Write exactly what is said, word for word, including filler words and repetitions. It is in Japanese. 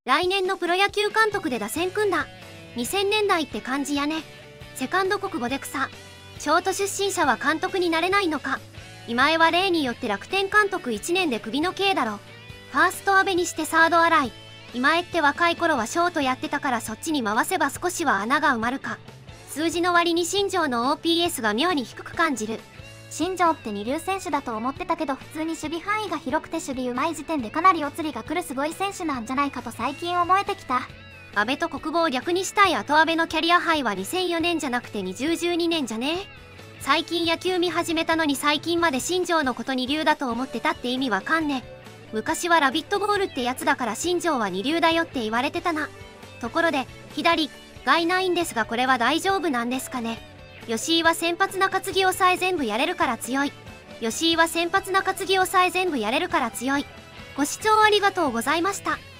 来年のプロ野球監督で打線組んだ。にせんねんだいって感じやね。セカンド国母で草。ショート出身者は監督になれないのか。今江は例によって楽天監督いちねんで首の刑だろ。ファースト阿部にしてサード新井。今江って若い頃はショートやってたからそっちに回せば少しは穴が埋まるか。数字の割に新庄の オーピーエス が妙に低く感じる。 新庄って二流選手だと思ってたけど普通に守備範囲が広くて守備うまい時点でかなりお釣りが来るすごい選手なんじゃないかと最近思えてきた。 阿部と国母を逆にしたい後阿部のキャリアハイはにせんよねんじゃなくてにせんじゅうにねんじゃねえ。最近野球見始めたのに最近まで新庄のこと二流だと思ってたって意味わかんねえ。昔はラビットボールってやつだから新庄は二流だよって言われてたな。ところで左外ないんですがこれは大丈夫なんですかね。吉井は先発中継ぎ抑え全部やれるから強い。吉井は先発中継ぎ抑え全部やれるから強い。ご視聴ありがとうございました。